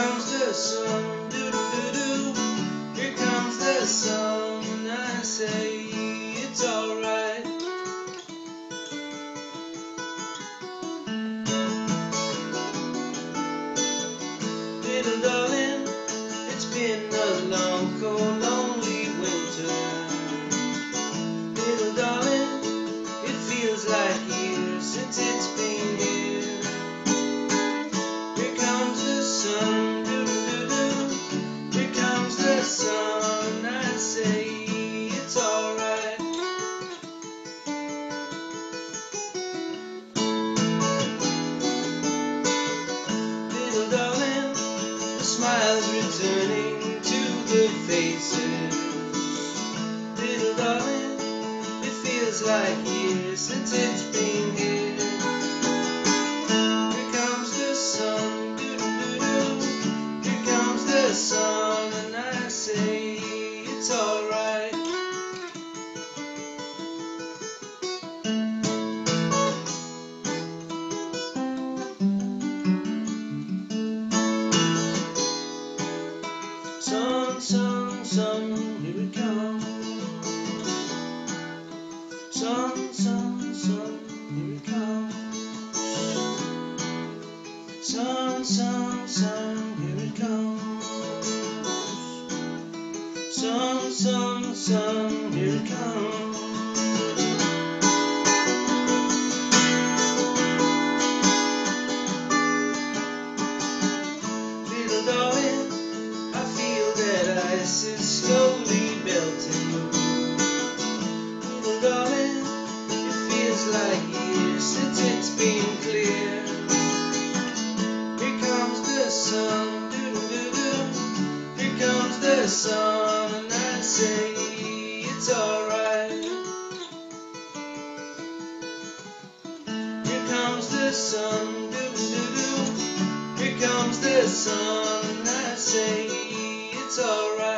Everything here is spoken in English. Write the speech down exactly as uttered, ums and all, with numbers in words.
comes the sun, doo-doo-doo-doo. Here comes the sun, and I say it's alright. Little darling, it's been a long, cold, lonely winter. Little darling, it feels like years since it's been here. Here comes the sun, doo-doo-doo-doo. Here comes the sun, I say it's alright. Little darling, the smile's returning to the faces. Little darling, it feels like years since it's been here. Here comes the sun, doo-doo-doo-doo. Here comes the sun, and I say it's alright. Sun, sun, sun, here it comes. Sun, sun, sun, here it comes. Sun, sun, sun, here it comes. Sun, sun, sun, here it comes. Little darling, I feel that ice is slowly melting. Little darling, it feels like years since it's been clear. Here comes the sun, doo-doo-doo-doo. Here comes the sun, and I say it's alright. Here comes the sun, doo-doo-doo-doo. Here comes the sun, and I say it's alright.